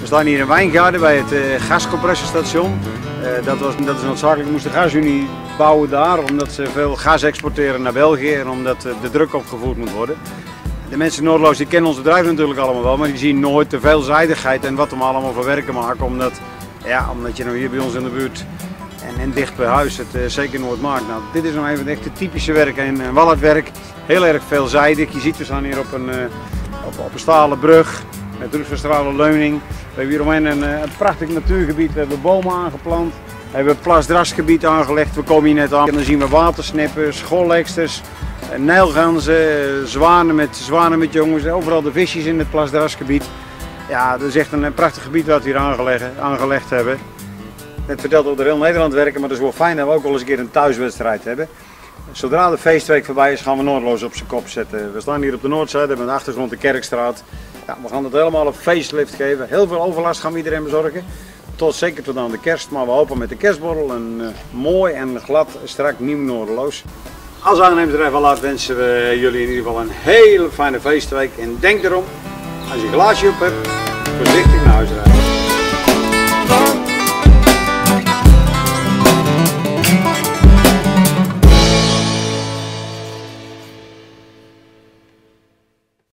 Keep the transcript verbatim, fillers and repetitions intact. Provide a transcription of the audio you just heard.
staan hier in Wijngaarden bij het uh, gascompressiestation. Uh, dat, was, dat is noodzakelijk. We moesten de gasunie bouwen daar, omdat ze veel gas exporteren naar België en omdat uh, de druk opgevoerd moet worden. De mensen in Noorderloos die kennen ons bedrijf natuurlijk allemaal wel, maar die zien nooit de veelzijdigheid en wat we allemaal voor werken maken. Omdat, ja, omdat je nou hier bij ons in de buurt en, en dicht bij huis het uh, zeker nooit maakt. Nou, dit is nou even echt het typische werk en uh, walletwerk. Heel erg veelzijdig. Je ziet we staan hier op een, uh, op, op een stalen brug met roestverstralen leuning. We hebben hier omheen een, een prachtig natuurgebied. We hebben bomen aangeplant. We hebben een plasdrasgebied aangelegd. We komen hier net aan en dan zien we watersnippen, scholleksters, nijlganzen, zwanen met, zwanen met jongens. Overal de visjes in het plasdrasgebied. Ja, dat is echt een prachtig gebied wat we hier aangelegd, aangelegd hebben. Net verteld over heel Nederland werken, maar het is wel fijn dat we ook wel eens een keer een thuiswedstrijd hebben. Zodra de feestweek voorbij is, gaan we Noorderloos op zijn kop zetten. We staan hier op de Noordzijde met de achtergrond de Kerkstraat. Ja, we gaan het helemaal een facelift geven. Heel veel overlast gaan we iedereen bezorgen. Tot, zeker tot aan de kerst, maar we hopen met de kerstborrel een uh, mooi en glad, strak nieuw Noorderloos. Als aannemersbedrijf Allard wensen we jullie in ieder geval een hele fijne feestweek. En denk erom, als je een glaasje op hebt, voorzichtig naar huis rijden.